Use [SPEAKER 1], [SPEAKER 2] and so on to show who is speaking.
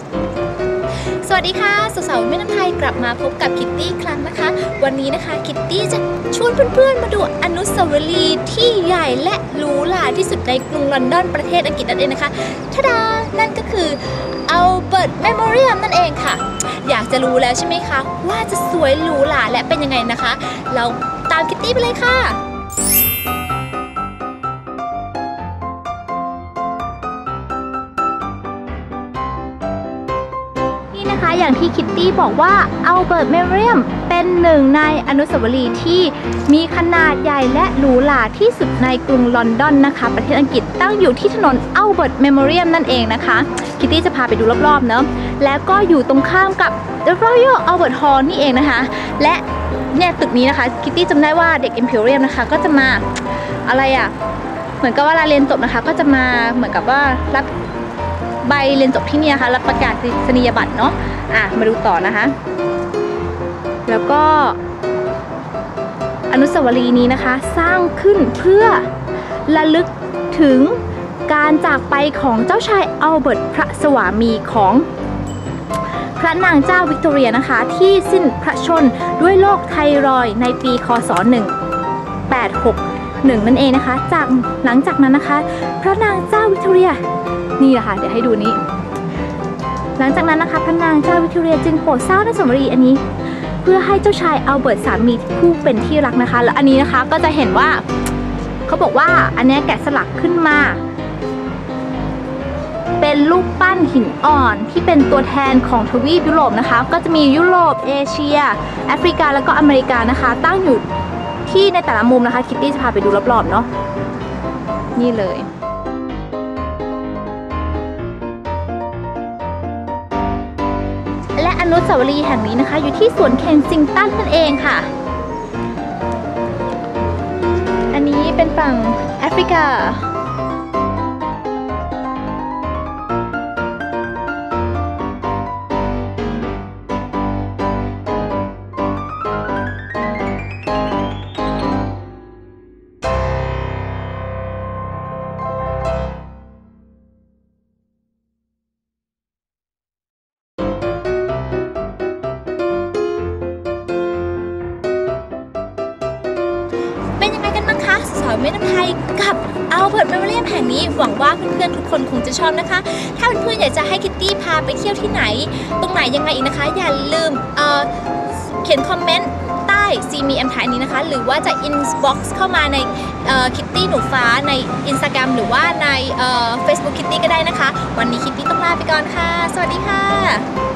[SPEAKER 1] สวัสดีค่ะสุสาวแม่น้ำไทยกลับมาพบกับคิตตี้ครั้งนะคะวันนี้นะคะคิตตี้จะชวนเพื่อนๆมาดูอนุสาวรีย์ที่ใหญ่และหรูหราที่สุดในกรุงลอนดอนประเทศอังกฤษนั่นเองนะคะทะดานั่นก็คืออัลเบิร์ตเมโมเรียมนั่นเองค่ะอยากจะรู้แล้วใช่ไหมคะว่าจะสวยหรูหราและเป็นยังไงนะคะเราตามคิตตี้ไปเลยค่ะอย่างที่คิตตี้บอกว่าอัลเบิร์ตเมโมเรียมเป็นหนึ่งในอนุสาวรีย์ที่มีขนาดใหญ่และหรูหราที่สุดในกรุงลอนดอนนะคะประเทศอังกฤษตั้งอยู่ที่ถนนอัลเบิร์ตเมโมเรียมนั่นเองนะคะคิตตี้จะพาไปดูรอบๆเนาะแล้วก็อยู่ตรงข้ามกับ The Royal Albert Hall นี่เองนะคะและเนี่ยตึกนี้นะคะคิตตี้จำได้ว่าเด็ก Imperial นะคะก็จะมาอะไรอ่ะเหมือนกับว่าเวลาเรียนจบนะคะก็จะมาเหมือนกับว่ารับใบเรียนจบที่นี่นะคะรับประกาศนียบัตรเนาะมาดูต่อนะคะแล้วก็อนุสาวรีย์นี้นะคะสร้างขึ้นเพื่อระลึกถึงการจากไปของเจ้าชายอัลเบิร์ตพระสวามีของพระนางเจ้าวิกตอเรียนะคะที่สิ้นพระชนด้วยโรคไทรอยด์ในปีคศ1861นั่นเองนะคะหลังจากนั้นนะคะพระนางเจ้าวิกตอเรียนี่แหละค่ะเดี๋ยวให้ดูนี้หลังจากนั้นนะคะพระนางเจ้าวิกตอเรียจึงโปรดสร้างอนุสาวรีย์อันนี้เพื่อให้เจ้าชายอัลเบิร์ตสามีผู้เป็นที่รักนะคะแล้วอันนี้นะคะก็จะเห็นว่าเขาบอกว่าอันนี้แกะสลักขึ้นมาเป็นรูปปั้นหินอ่อนที่เป็นตัวแทนของทวีปยุโรปนะคะก็จะมียุโรปเอเชียแอฟริกาแล้วก็อเมริกานะคะตั้งอยู่ที่ในแต่ละมุมนะคะคิตตี้จะพาไปดูรอบๆเนาะนี่เลยและอนุสาวรีย์แห่งนี้นะคะอยู่ที่สวนเคนซิงตันนั่นเองค่ะอันนี้เป็นฝั่งแอฟริกาสาวแม่น้ำไทยกับอัลเบิร์ตเมโมเรียมแห่งนี้หวังว่าเพื่อนๆทุกคนคงจะชอบนะคะถ้าเพื่อนๆอยากจะให้คิตตี้พาไปเที่ยวที่ไหนตรงไหนยังไงอีกนะคะอย่าลืมเขียนคอมเมนต์ใต้ซีมีแอมถ่ายนี้นะคะหรือว่าจะอินบ็อกซ์เข้ามาในคิตตี้หนูฟ้าใน Instagram หรือว่าในFacebook คิตตี้ก็ได้นะคะวันนี้คิตตี้ต้องลาไปก่อนค่ะสวัสดีค่ะ